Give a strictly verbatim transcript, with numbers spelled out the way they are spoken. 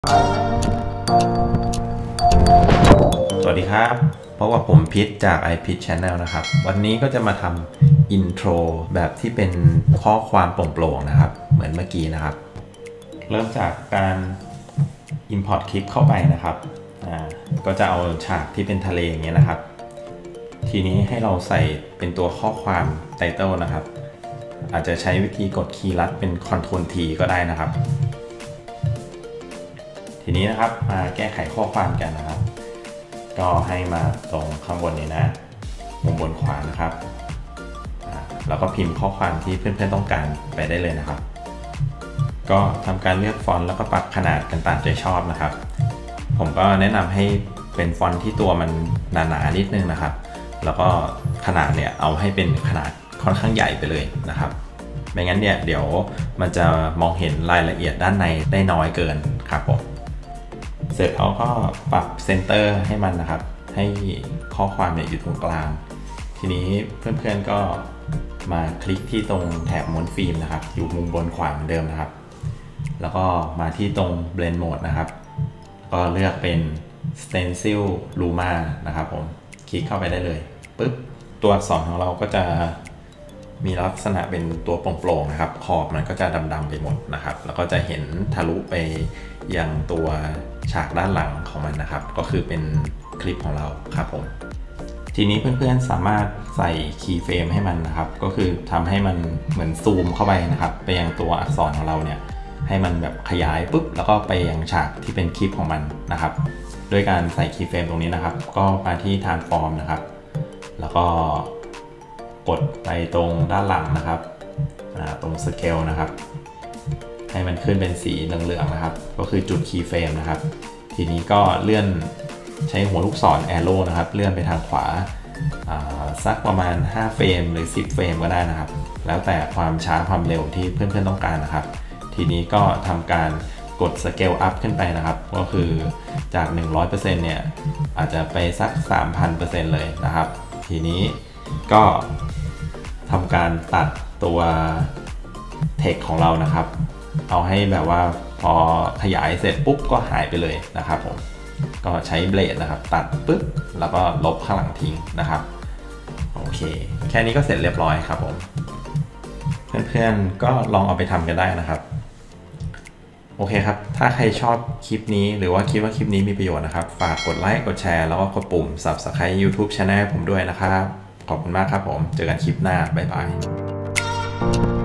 สวัสดีครับเพราะว่าผมพิชจาก ไอ พี Channel นะครับวันนี้ก็จะมาทำอินโทรแบบที่เป็นข้อความโปร่งๆนะครับเหมือนเมื่อกี้นะครับเริ่มจากการ Import คลิปเข้าไปนะครับอ่าก็จะเอาฉากที่เป็นทะเลอย่างเงี้ยนะครับทีนี้ให้เราใส่เป็นตัวข้อความ Title นะครับอาจจะใช้วิธีกดคีย์ลัดเป็น Ctrl T ก็ได้นะครับทีนี้นะครับมาแก้ไขข้อความกันนะครับก็ให้มาตรงข้างบนนี้นะมุมบนขวานะครับแล้วก็พิมพ์ข้อความที่เพื่อนๆต้องการไปได้เลยนะครับก็ทำการเลือกฟอนต์แล้วก็ปรับขนาดกันตามใจชอบนะครับผมก็แนะนำให้เป็นฟอนต์ที่ตัวมันหนาๆนิดนึงนะครับแล้วก็ขนาดเนี่ยเอาให้เป็นขนาดค่อนข้างใหญ่ไปเลยนะครับไม่งั้นเนี่ยเดี๋ยวมันจะมองเห็นรายละเอียดด้านในได้น้อยเกินครับผมเสร็จแล้วก็ปรับเซนเตอร์ให้มันนะครับให้ข้อความเนี่ยอยู่ตรงกลางทีนี้เพื่อนๆก็มาคลิกที่ตรงแถบม้วนฟิล์มนะครับอยู่มุมบนขวาเหมือนเดิมนะครับแล้วก็มาที่ตรง Blend Mode นะครับก็เลือกเป็น Stencil Luma นะครับผมคลิกเข้าไปได้เลยปึ๊บตัวอักษรของเราก็จะมีลักษณะเป็นตัวโปร่งๆนะครับขอบมันก็จะดำๆไปหมดนะครับแล้วก็จะเห็นทะลุไปยังตัวฉากด้านหลังของมันนะครับก็คือเป็นคลิปของเราครับผมทีนี้เพื่อนๆสามารถใส่คีย์เฟรมให้มันนะครับก็คือทำให้มันเหมือนซูมเข้าไปนะครับไปยังตัวอักษรของเราเนี่ยให้มันแบบขยายปุ๊บแล้วก็ไปยังฉากที่เป็นคลิปของมันนะครับโดยการใส่คีย์เฟรมตรงนี้นะครับก็มาที่ Transform นะครับแล้วก็กดไปตรงด้านหลังนะครับตรง Scale นะครับให้มันขึ้นเป็นสีเหลืองๆนะครับก็คือจุดคีย์เฟรมนะครับทีนี้ก็เลื่อนใช้หัวลูกศร Arrow นะครับเลื่อนไปทางขวาสักประมาณห้าเฟรมหรือสิบเฟรมก็ได้นะครับแล้วแต่ความช้าความเร็วที่เพื่อนๆต้องการนะครับทีนี้ก็ทำการกด Scale Up ขึ้นไปนะครับก็คือจาก หนึ่งร้อยเปอร์เซ็นต์ เนี่ยอาจจะไปสัก สามพันเปอร์เซ็นต์ เลยนะครับทีนี้ก็ทำการตัดตัว text ของเรานะครับเอาให้แบบว่าพอขยายเสร็จปุ๊บก็หายไปเลยนะครับผมก็ใช้เบลดนะครับตัดปึ๊บแล้วก็ลบข้างหลังทิ้งนะครับโอเคแค่นี้ก็เสร็จเรียบร้อยครับผมเพื่อนๆก็ลองเอาไปทำกันได้นะครับโอเคครับถ้าใครชอบคลิปนี้หรือว่าคิดว่าคลิปนี้มีประโยชน์นะครับฝากกดไลค์กดแชร์แล้วก็กดปุ่ม Subscribe YouTube Channel ผมด้วยนะครับขอบคุณมากครับผมเจอกันคลิปหน้าบ๊ายบาย